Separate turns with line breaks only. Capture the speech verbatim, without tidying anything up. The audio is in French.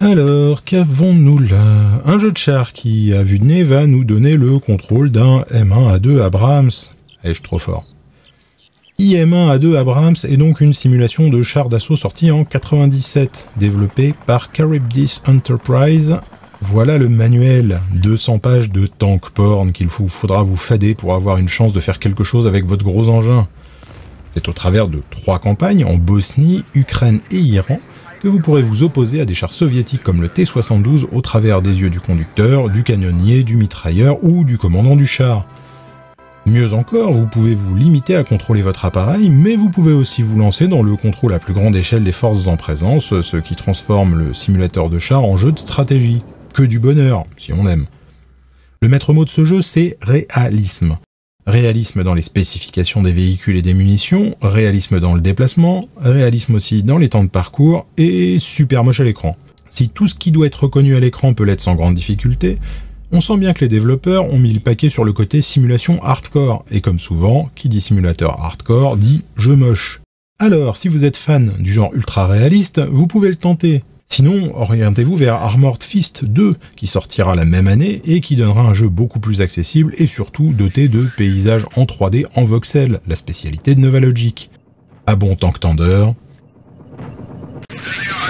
Alors, qu'avons-nous là? Un jeu de char qui, à vue de nez, va nous donner le contrôle d'un M un A deux Abrams. Ai-je trop fort? I M un A deux Abrams est donc une simulation de char d'assaut sortie en quatre-vingt-dix-sept, développée par Charybdis Enterprise. Voilà le manuel, deux cents pages de tank porn qu'il vous faudra vous fader pour avoir une chance de faire quelque chose avec votre gros engin. C'est au travers de trois campagnes en Bosnie, Ukraine et Iran que vous pourrez vous opposer à des chars soviétiques comme le T soixante-douze au travers des yeux du conducteur, du canonnier, du mitrailleur ou du commandant du char. Mieux encore, vous pouvez vous limiter à contrôler votre appareil, mais vous pouvez aussi vous lancer dans le contrôle à plus grande échelle des forces en présence, ce qui transforme le simulateur de char en jeu de stratégie. Que du bonheur, si on aime. Le maître mot de ce jeu, c'est réalisme. Réalisme dans les spécifications des véhicules et des munitions, réalisme dans le déplacement, réalisme aussi dans les temps de parcours, et super moche à l'écran. Si tout ce qui doit être reconnu à l'écran peut l'être sans grande difficulté, on sent bien que les développeurs ont mis le paquet sur le côté simulation hardcore, et comme souvent, qui dit simulateur hardcore dit jeu moche. Alors, si vous êtes fan du genre ultra réaliste, vous pouvez le tenter. Sinon, orientez-vous vers Armored Fist deux, qui sortira la même année et qui donnera un jeu beaucoup plus accessible et surtout doté de paysages en trois D en voxel, la spécialité de Nova Logic. À bon Tank Tender.